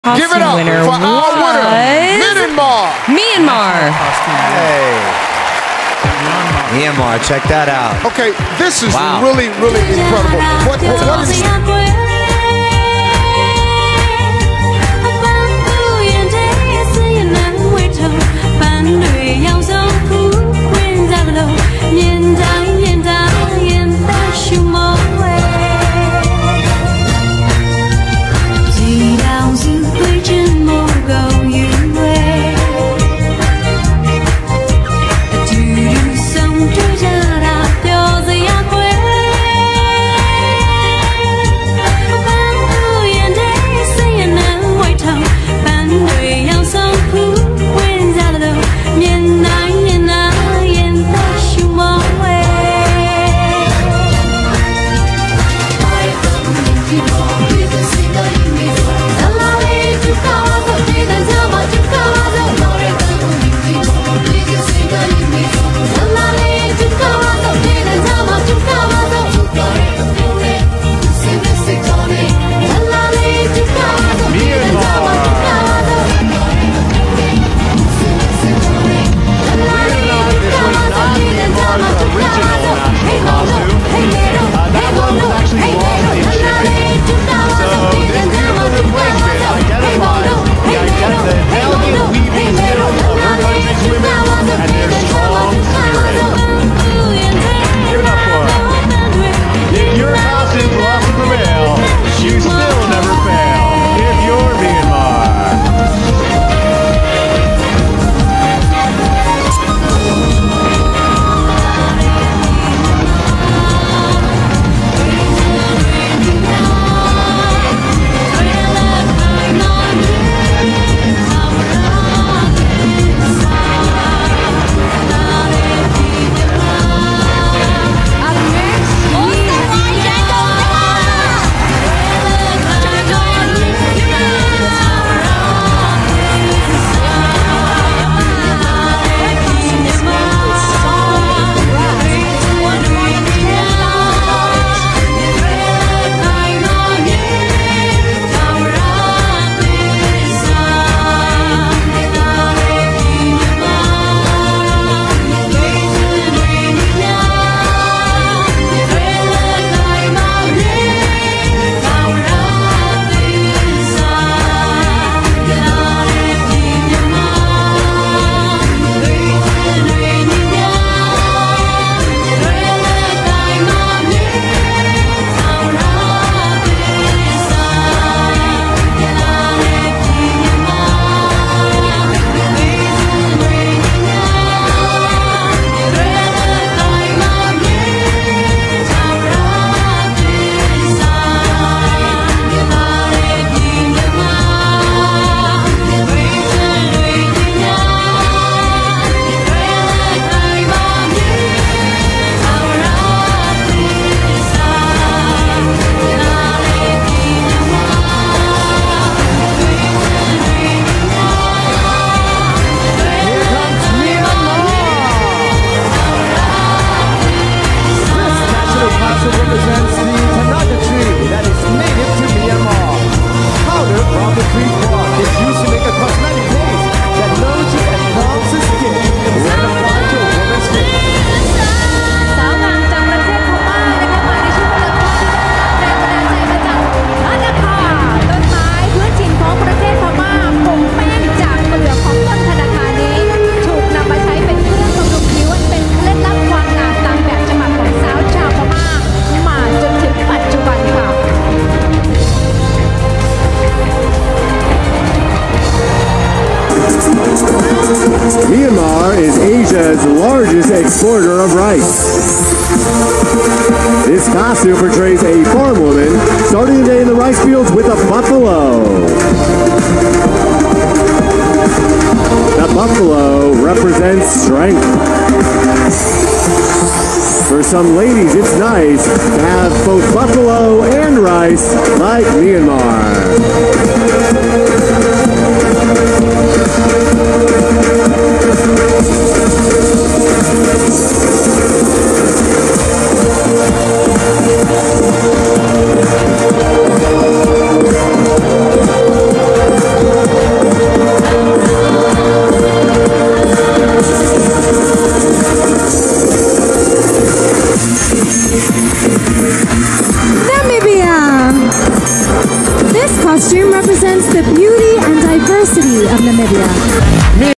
Give it up winner for our winner, Myanmar. Hey. Myanmar, check that out. Okay, this is really, really incredible. What is Myanmar is Asia's largest exporter of rice. This costume portrays a farm woman starting the day in the rice fields with a buffalo. The buffalo represents strength. For some ladies, it's nice to have both buffalo and rice like Myanmar. This costume represents the beauty and diversity of Namibia.